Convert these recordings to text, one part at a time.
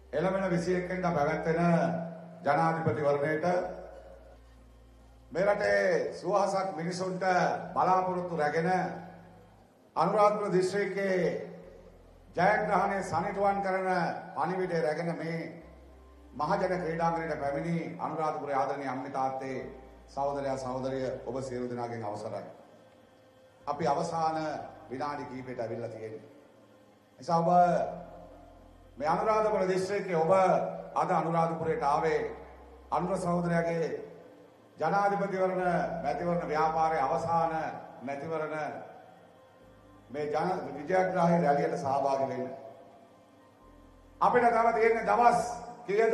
එළවෙන 21 වෙනිදා පැවැත්වෙන ජනාධිපතිවරණයට මේ රටේ සුවහසක් මිනිසුන්ට බලාපොරොත්තු රැගෙන අනුරාධපුර දිස්ත්‍රික්කයේ ජයග්‍රහණය සනිටුවන් කරන පණිවිඩය රැගෙන මේ මහජන ක්‍රීඩාංගණයට පැමිණි අනුරාධපුරයේ ආදරණීය අම්මේ තාත්තේ සහෝදරයා සහෝදරිය ඔබ සියලු දෙනාගෙන් අවසරයි. අපි අවසාන විනාඩි කිහිපයට අවිල්ලා තියෙන්නේ. නිසා ඔබ මේ අනුරාධපුර දිස්ත්‍රික්කයේ ඔබ අද අනුරාධපුරයට ආවේ අනුර සහෝදරයාගේ ජනාධිපතිවරණ මැතිවරණ ව්‍යාපාරයේ අවසාන මැතිවරණ මේ විජයග්‍රාහී රැළියට සහභාගී වෙන්න. අපිට තව තියෙන්නේ දවස් කීයද?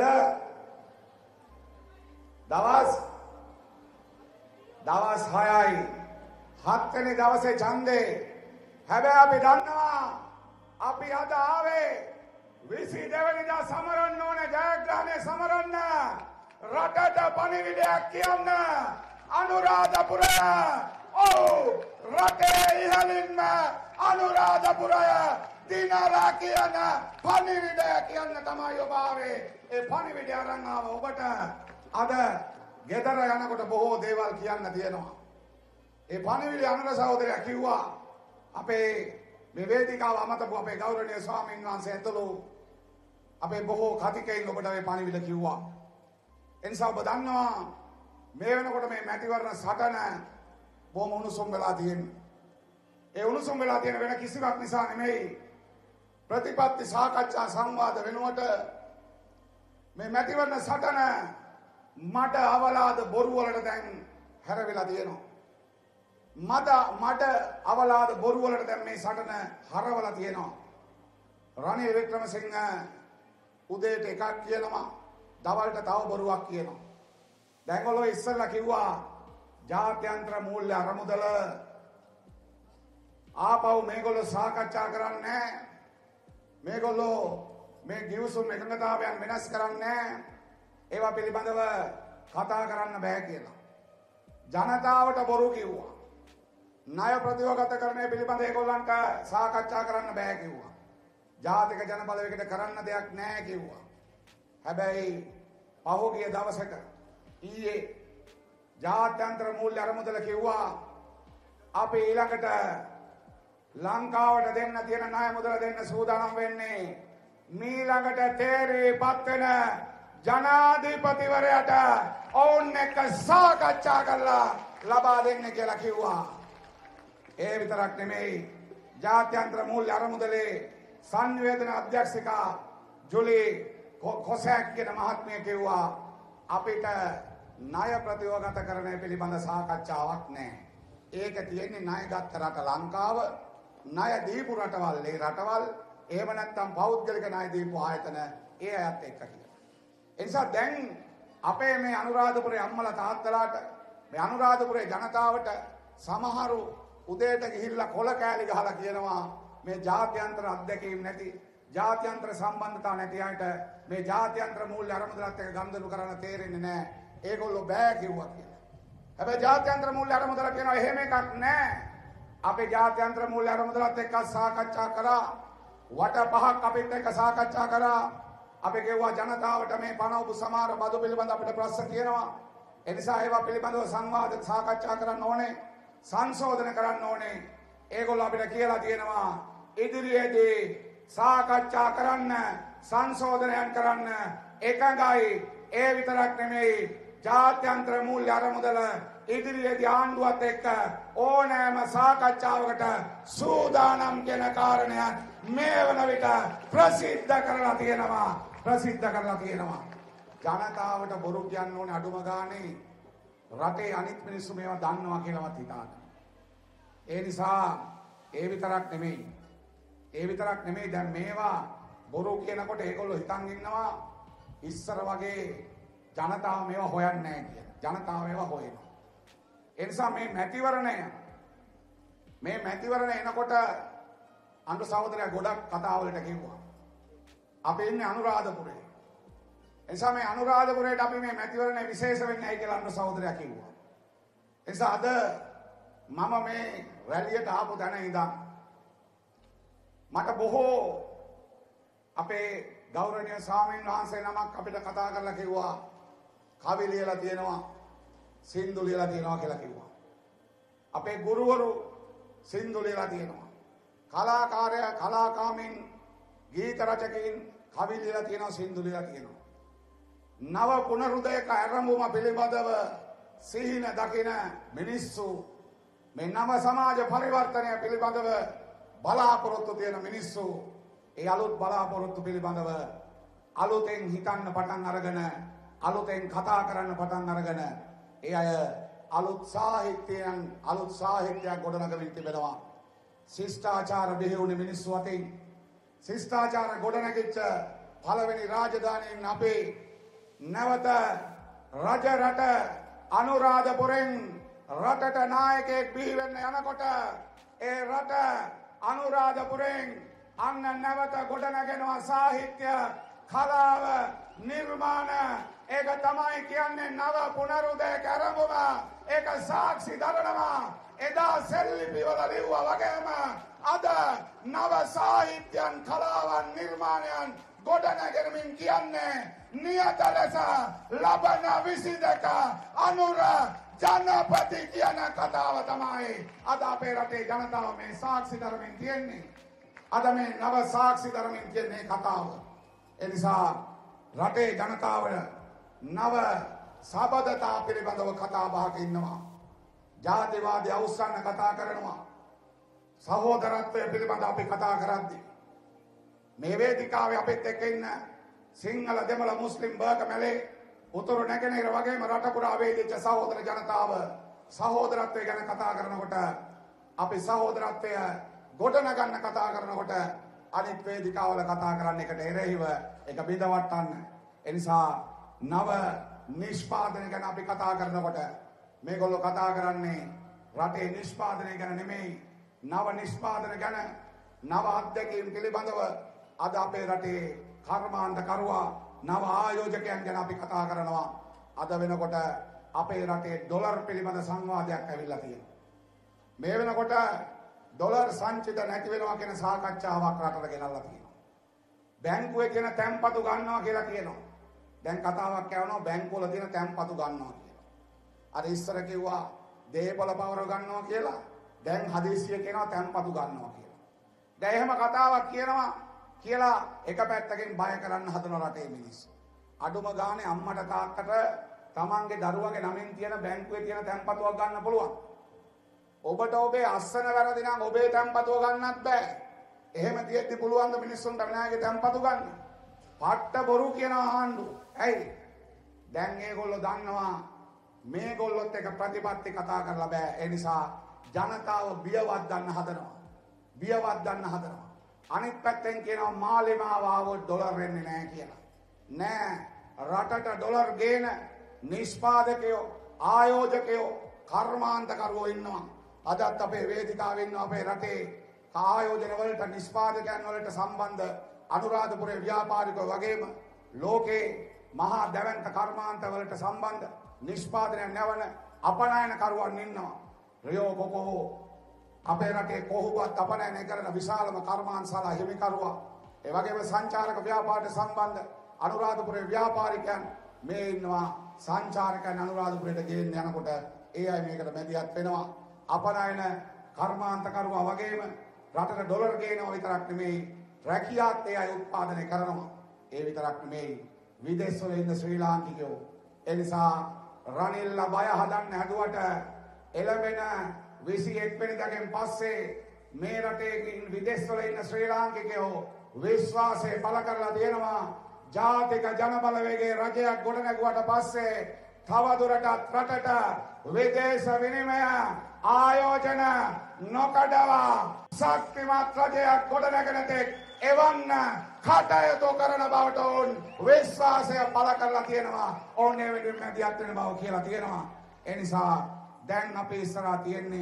දවස් 6යි. 7 වෙනි දවසේ ඡන්දේ. හැබැයි අපි දන්නවා අපි අද ආවේ 22 වෙනිදා සමරන්න ඕනේ ජයග්‍රහණය සමරන්න. රටට පණිවිඩයක් කියන්න අනුරාධපුරය. ඔව් රටේ ඉහළින්ම අනුරාධපුරය දිනලා කියන පණිවිඩය කියන්න තමයි ඔබ ආවේ. ඒ පණිවිඩය අරන් ආව ඔබට අද ගෙදර යනකොට බොහෝ දේවල් කියන්න තියෙනවා. ඒ පණිවිඩය අනුර සහෝදරයා කිව්වා අපේ මේ වේදිකාව අමතපු අපේ ගෞරවනීය ස්වාමීන් වහන්සේ ඇතුළු අපේ බොහෝ කතිකයින් ඔබට මේ පණිවිඩ කිව්වා. එනිසා ඔබ දන්නවා මේ වෙනකොට මේ මැතිවරණ සටන බොහොම උණුසුම් වෙලා තියෙන්නේ. ඒ උණුසුම් වෙලා තියෙන වෙන කිසිවක් නිසා නෙමෙයි. ප්‍රතිපත්ති සාකච්ඡා සංවාද වෙනුවට මේ මැතිවරණ සටන මට අවලාද බොරු වලට දැන් හැරවිලා තියෙනවා. මට අවලාද බොරු වලට දැන් මේ සටන හරවලා තියෙනවා. රනිල් වික්‍රමසිංහ උදේට එකක් කියනවා, දවල්ට තව බොරුවක් කියනවා. දැන් ඔලෝ ඉස්සෙල්ලා කිව්වා ජාත්‍යන්තර මූල්‍ය අරමුදල ආපහු මේගොල්ලෝ සාකච්ඡා කරන්නේ නැහැ. මේගොල්ලෝ මේ ගිවිසුම් එකඟතාවයන් වෙනස් කරන්නේ නැහැ. ඒවා පිළිබඳව කතා කරන්න බෑ කියලා. ජනතාවට බොරු කිව්වා. ණය ප්‍රතිවගතකරණය පිළිබඳ ඒගොල්ලන්ට සාකච්ඡා කරන්න බෑ කිව්වා. ජාතික ජනබලවේගයට කරන්න දෙයක් නැහැ කිව්වා. හැබැයි පහුගිය දවසක ඊයේ ජාත්‍යන්තර මූල්‍ය අරමුදල කිව්වා අපි ඊළඟට ලංකාවට දෙන්න තියෙන ණය මුදල දෙන්න සූදානම් වෙන්නේ මීළඟට තේරෙපත් වෙන ජනාධිපතිවරයාට ඔවුන් එක්ක සාකච්ඡා කරලා ලබා දෙන්න කියලා කිව්වා. ඒ විතරක් නෙමෙයි ජාත්‍යන්තර මූල්‍ය අරමුදලේ සංවේදන අධ්‍යක්ෂිකා ජුලි කොසැක් කියන මහත්මිය කිව්වා අපිට ණය ප්‍රතිවගතකරණය පිළිබඳ සාකච්ඡාවක් නැහැ. ඒක තියෙන්නේ ණය ගත්ත රට ලංකාව, ණය දීපු රටවල් ඒ රටවල්, එහෙම නැත්නම් පෞද්ගලික ණය දීපු ආයතන ඒ අයත් එක්ක කියලා. ඒ නිසා දැන් අපේ මේ අනුරාධපුරේ අම්මලා තාත්තලාට මේ අනුරාධපුරේ ජනතාවට සමහරු උදේට ගිහිල්ලා කොළ කෑලි ගහලා කියනවා මේ ජාත්‍යන්තර අධ්‍යක්ෂකම් නැති, ජාත්‍යන්තර සම්බන්ධතා නැති අයට මේ ජාත්‍යන්තර මූල්‍ය අරමුදලත් එක්ක ගනුදෙනු කරන්න තේරෙන්නේ නැහැ. ඒගොල්ලෝ බෑ කිව්වා කියලා. හැබැයි ජාත්‍යන්තර මූල්‍ය අරමුදල කියනවා එහෙම එකක් නැහැ. අපේ ජාත්‍යන්තර මූල්‍ය අරමුදලත් එක්ක සාකච්ඡා කරා. වට පහක් අපිත් එක්ක සාකච්ඡා කරා. අපි කිව්වා ජනතාවට මේ පනවපු සමහර බදු පිළිබඳ අපිට ප්‍රශ්න තියෙනවා. ඒ නිසා ඒවා පිළිබඳව සංවාද සාකච්ඡා කරන්න ඕනේ. සංශෝධන කරන්න ඕනේ. ඒගොල්ලෝ අපිට කියලා තියෙනවා ඉදිරියේදී සාකච්ඡා කරන්න, සංශෝධනයන් කරන්න එකඟයි. ඒ විතරක් නෙමෙයි ජාත්‍යන්තර මූල්‍ය අරමුදල ඉදිරියේදී ආණ්ඩුවත් එක්ක ඕනෑම සාකච්ඡාවකට සූදානම් කියන කාරණය මේ වන විට ප්‍රසිද්ධ කරලා තියෙනවා. ජනතාවට බොරු කියන්න ඕනේ අඩුම ගානේ රටේ අනිත් මිනිස්සු මේවා දන්නවා කියලාවත් හිතාගන්න. ඒ නිසා ඒ විතරක් නෙමෙයි දැන් මේවා බොරු කියනකොට ඒගොල්ලෝ හිතන් ඉන්නවා ඉස්සර වගේ ජනතාව මේවා හොයන්නේ නැහැ කියලා. ජනතාව මේවා හොයනවා. ඒ නිසා මේ මැතිවරණ එනකොට අනුර සහෝදරයා ගොඩක් කතාවලට කිව්වා. අපි ඉන්නේ අනුරාධපුරේ. ඒ නිසා මේ අනුරාධපුරේට අපි මේ මැතිවරණය විශේෂ වෙන්නේ නැහැ කියලා අනුර සහෝදරයා කිව්වා. ඒ නිසා අද මම මේ රැළියට ආපු තැන ඉඳන් මට බොහෝ අපේ ගෞරවනීය ස්වාමීන් වහන්සේ නමක් අපිට කතා කරලා කිව්වා කවි ලියලා තියෙනවා සින්දු ලියලා තියෙනවා කියලා කිව්වා. අපේ ගුරුවරු සින්දු ලියලා තියෙනවා. කලාකාමින් ගීත රචකයින් කවි ලියලා තියෙනවා සින්දු ලියලා තියෙනවා. නව පුනරුදයක ආරම්භම පිළිබඳව සිහින දකින මිනිස්සු මේ නව සමාජ පරිවර්තනය පිළිබඳව බලාපොරොත්තු තියෙන මිනිස්සු ඒ අලුත් බලාපොරොත්තු පිළිබඳව අලුතෙන් හිතන්න පටන් අරගෙන අලුතෙන් කතා කරන්න පටන් අරගෙන ඒ අය අලුත් සාහිත්‍යයක් ගොඩනගමින් තිබෙනවා. ශිෂ්ටාචාර බිහිවුණු මිනිස්සු අතින් ශිෂ්ටාචාර ගොඩනැගිච්ච පළවෙනි රාජධානියෙන් අපේ නැවත රජ රට අනුරාධපුරෙන් රටට නායකයෙක් බිහි වෙන්න යනකොට ඒ රට අනුරාධපුරෙන් අන්න නැවත ගොඩනගෙනවා සාහිත්‍ය කලාව නිර්මාණ. ඒක තමයි කියන්නේ නව පුනරුදයක ආරම්භම. ඒක සාක්ෂි දරනවා එදා සෙල්ලිපිවල ලිව්වා වගේම අද නව සාහිත්‍යයන් කලාවන් නිර්මාණයන් ගොඩනැගෙනමින් කියන්නේ නියත ලෙස ලබන 22 අනුර ජනපති කියන කතාව තමයි අද අපේ රටේ ජනතාව මේ සාක්ෂි දරමින් තියෙන්නේ. අද මේ නව සාක්ෂි දරමින් තියෙන්නේ කතාව. ඒ නිසා රටේ ජනතාව නව සබඳතා පිළිබඳව කතා බහක ඉන්නවා. ජාතිවාදී අවුස්සන්න කතා කරනවා. සහෝදරත්වය පිළිබඳව අපි කතා කරද්දී මේ වේදිකාවේ අපිත් එක්ක ඉන්න සිංහල දෙමළ මුස්ලිම් බර්ග මැලේ උතුරු නැගෙනහිර වගේම රට පුරා වේදිච්ච සහෝදර ජනතාව සහෝදරත්වය ගැන කතා කරනකොට අපි සහෝදරත්වය ගොඩනගන්න කතා කරනකොට අනිත් වේදිකාවල කතා කරන්න එකට එරෙහිව ඒක බිඳවට්ටන්න. ඒ නිසා නව නිෂ්පාදනය ගැන අපි කතා කරනකොට මේගොල්ලෝ කතා කරන්නේ රටේ නිෂ්පාදනය ගැන නෙමෙයි නව නිෂ්පාදන ගැන නව අධ්‍යක්ෂකයන් පිළිබඳව අද අපේ රටේ කර්මාන්තකරුවා නව ආයෝජකයන් ගැන අපි කතා කරනවා. අද වෙනකොට අපේ රටේ ඩොලර් පිළිබඳ සංවාදයක් ඇවිල්ලා තියෙනවා. මේ වෙනකොට ඩොලර් සංචිත නැති වෙනවා කියන සාකච්ඡාවක් රටට ගෙනල්ලා තියෙනවා. බැංකුවේ තියෙන තැන්පතු ගන්නවා කියලා කියනවා. දැන් කතාවක් යවනවා බැංකුවල තියෙන තැන්පතු ගන්නවා කියලා. අර ඉස්සර කිව්වා දේපල පවර ගන්නවා කියලා. දැන් හදිස්සිය කියනවා තැන්පතු ගන්නවා කියලා. දැන් එහෙම කතාවක් කියනවා කියලා එක පැත්තකින් බය කරන්න හදන රටේ මිනිස්සු. අඩුම ගානේ අම්මට තාත්තට තමන්ගේ දරුවගේ නමින් තියෙන බැංකුවේ තියෙන තැන්පතුවක් ගන්න පුළුවන්. ඔබට ඔබේ අස්සන වැරදි නම් ඔබේ තැන්පතුව ගන්නත් බෑ. එහෙම තියෙද්දි පුළුවන් ද මිනිස්සුන්ට විනායකගේ තැන්පතු ගන්න? පට්ට බොරු කියනවා ආණ්ඩු. ඇයි? දැන් මේගොල්ලෝ දන්නවා මේගොල්ලොත් එක ප්‍රතිපත්ති කතා කරලා බෑ. ඒ නිසා ජනතාව බියවත් ගන්න හදනවා. අනිත් පැත්තෙන් කියනවා මාලිමාව ආවොත් ඩොලර් වෙන්නේ නැහැ කියලා. නෑ. රටට ඩොලර් ගේන නිෂ්පාදකයෝ ආයෝජකයෝ කර්මාන්තකරුවෝ ඉන්නවා. අදත් අපේ වේදිකාවේ ඉන්නවා අපේ රටේ ආයෝජන වලට නිෂ්පාදකයන් වලට සම්බන්ධ අනුරාධපුරේ ව්‍යාපාරිකයෝ වගේම ලෝකේ මහා දැවැන්ත කර්මාන්ත වලට සම්බන්ධ නිෂ්පාදනය නැවන අපනයනකරුවන් ඉන්නවා. රියෝ කොකෝ අපේ රටේ කොහොමවත් අපනයනය කරන විශාලම කර්මාන්තශාලා හිමිකරුවා. ඒ වගේම සංචාරක ව්‍යාපාරයට සම්බන්ධ අනුරාධපුරේ ව්‍යාපාරිකයන් මේ ඉන්නවා. සංචාරකයන් අනුරාධපුරයට ගෙන්න යනකොට ඒ අය මේකට මැදිහත් වෙනවා. අපනයන කර්මාන්තකරුවා වගේම රටට ඩොලර් ගේනවා විතරක් නෙමෙයි රැකියාත් ඒ අය උත්පාදනය කරනවා. ඒ විතරක් නෙමෙයි විදේශවල ඉන්න ශ්‍රී ලාංකිකයෝ. ඒ නිසා රනිල්ල බය හදන්න හැදුවට එළඹෙන 21 වෙනිදාගෙන් පස්සේ මේ රටේ විදේශවල ඉන්න ශ්‍රී ලාංකිකයෝ විශ්වාසය පළ කරලා තියෙනවා. ජාතික ජනබලවේගයේ රජයක් ගොඩනැගුවට පස්සේ තවදුරටත් රටට විදේශ විනිමය ආයෝජන නොකඩවා ශක්තිමත් රජයක් ගොඩනැගෙන තෙක් එවන්න කටයුතු කරන බවට ඔවුන් විශ්වාසය පළ කරලා තියෙනවා. ඔවුන් ඒ වෙනුවෙන් මැදිහත් වෙන බව කියලා තියෙනවා. ඒ නිසා දැන් අපේ ඉස්සරහා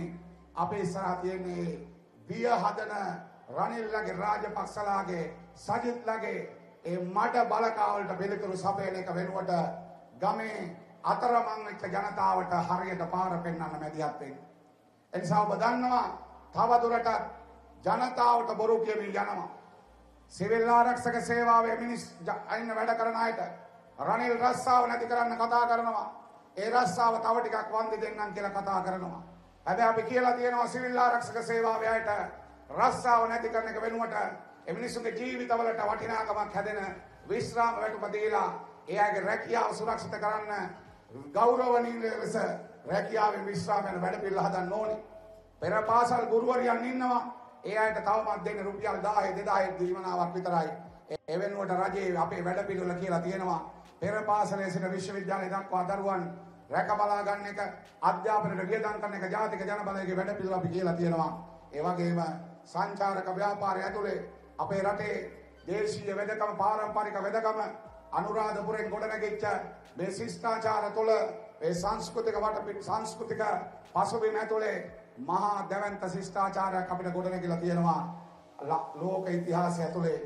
තියෙන්නේ බිය හදන රනිල්ලගේ රාජපක්ෂලාගේ සජිත්ලගේ ඒ මඩ බලකාවලට පිළිතුරු සපයන එක වෙනුවට ගමේ අතරමං වෙච්ච ජනතාවට හරියට පාර පෙන්වන්න මැදිහත් වෙන්න. ඒ නිසා ඔබ දන්නවා තවදුරටත් ජනතාවට බොරු කියමින් යනවා. සිවිල් ආරක්ෂක සේවාවේ මිනිස් අයින්න වැඩ කරන අයට රනිල් රස්සාව නැති කරන්න කතා කරනවා. ඒ රස්සාව තව ටිකක් වන්දි දෙන්නම් කියලා කතා කරනවා. හැබැයි අපි කියලා තියෙනවා සිවිල් ආරක්ෂක සේවාවේ අයට රස්සාව නැති කරන එක වෙනුවට ඒ මිනිස්සුන්ගේ ජීවිතවලට වටිනාකමක් හැදෙන විශ්‍රාම වැටුප දීලා එයාගේ රැකියාව සුරක්ෂිත කරන්න ගෞරවණීය ලෙස රැකියාවෙන් විශ්‍රාමයෙන් වැඩ පිළිවෙල හදන්න ඕනේ. පෙර පාසල් ගුරුවරියන් ඉන්නවා. ඒ අයට තවමත් දෙන්නේ රුපියල් 1000 2000 දීමනාවක් විතරයි. ඒ වෙනුවට රජයේ අපේ වැඩ පිළිවෙල කියලා තියෙනවා. පෙර පාසලේ සිට විශ්වවිද්‍යාලය දක්වා දරුවන් රැක බලා ගන්න එක, අධ්‍යාපනයට වියදම් කරන එක ජාතික ජනබලයේ වැඩ පිළිවෙල අපි කියලා තියෙනවා. ඒ වගේම සංචාරක ව්‍යාපාරය ඇතුලේ අපේ රටේ දේශීය වෙදකම, පාරම්පරික වෙදකම අනුරාධපුරයෙන් ගොඩනැගිච්ච මේ ශිෂ්ටාචාර තුළ ඒ සංස්කෘතික පසුබිම ඇතුලේ මහා දැවැන්ත ශිෂ්ටාචාරයක් අපිට ගොඩනැගිලා තියෙනවා. ලෝක ඉතිහාසය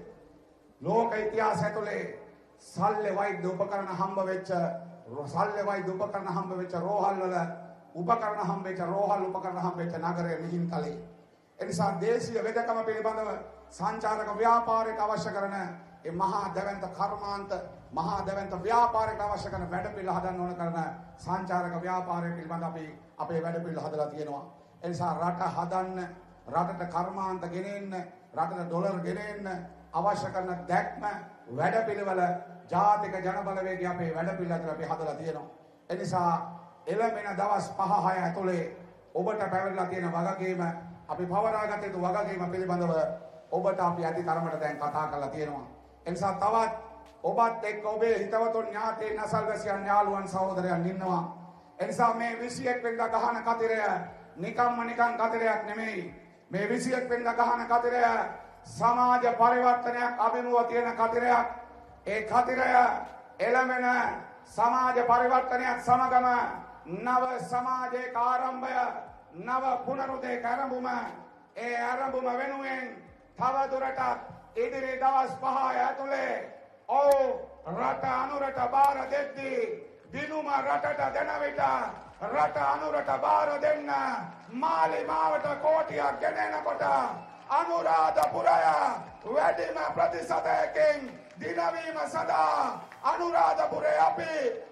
ඇතුලේ සල්ලි වෛද්‍ය උපකරණ හම්බ වෙච්ච රෝහල් උපකරණ හම්බ වෙච්ච නගරය මිහින්තලේ. එනිසා දේශීය වෙදකම පිළිබඳව සංචාරක ව්‍යාපාරයට අවශ්‍ය කරන ඒ මහා දැවැන්ත කර්මාන්ත, මහා දැවැන්ත ව්‍යාපාරයට අවශ්‍ය කරන වැඩ පිළිවෙල හදන්න ඕන කරන සංචාරක ව්‍යාපාරය පිළිබඳ අපි අපේ වැඩ පිළිවෙල හදලා තියෙනවා. එනිසා රට හදන්න, රටට කර්මාන්ත ගෙනෙන්න, රටට ඩොලර් ගෙනෙන්න අවශ්‍ය කරන දැක්ම වැඩ පිළිවෙල ජාතික ජනබලවේගය අපේ වැඩ පිළිවෙලට අපි හදලා තියෙනවා. එනිසා එළඹෙන දවස් 5-6 ඇතුලේ ඔබට පැවරලා තියෙන වගකීම, අපි පවරාගත යුතු වගකීම පිළිබඳව ඔබට අපි අධි තරමට දැන් කතා කරලා තියෙනවා. එනිසා තවත් ඔබත් එක්ක ඔබේ හිතවතුන්, ඥාතීන්, අසල්වැසියන්, යාළුවන්, සහෝදරයන් ඉන්නවා. එනිසා මේ 21 වෙනිදා ගහන කතිරය නිකන් කතිරයක් නෙමෙයි. මේ 21 වෙනිදා ගහන කතිරය සමාජ පරිවර්තනයක් අභිමුව තියෙන කතිරයක්. ඒ කතිරය එළමෙන සමාජ පරිවර්තනයක් සමගම නව සමාජයක ආරම්භය, නව පුනරුදයක ආරම්භුම, ඒ ආරම්භුම වෙනුවෙන් තව දුරටත් ඉදිරි දවස් 5 ඇතුලේ රට අනුරට බාර දෙද්දී දිනුම රටට දෙන විට රට අනුරට බාර දෙන්න මාලිමාවට කෝටියක් ගෙනෙනකොට අනුරාධපුරය වැඩිම ප්‍රතිශතයකින් දිනවීම සඳහා අනුරාධපුරේ අපි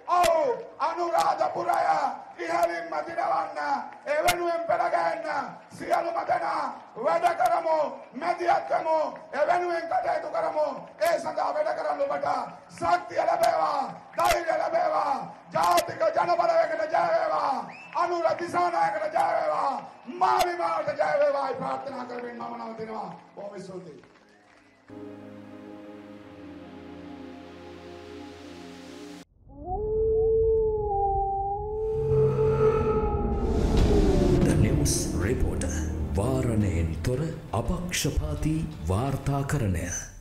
අනුරාධපුරය ඉහළින්ම දිනවන්න ඒ වෙනුවෙන් පෙරගන්න සියලුම දෙනා වැඩ කරමු, මැදිහත් වෙමු, ඒ වෙනුවෙන් කටයුතු කරමු. ඒ සඳහා වැඩ කරන්න ඔබට ශක්තිය ලැබේවා, ධෛර්යය ලැබේවා, ජාතික ජනබලවේගයට ජය වේවා, අනුර දිසානායකට ජය වේවා, මාලිමාවට ජය වේවායි ප්‍රාර්ථනා කරමින් මම නවතිනවා. බොහොම ස්තුතියි. රිපෝටර් වාරණයෙන් තොර අපක්ෂපාතී වාර්තාකරණය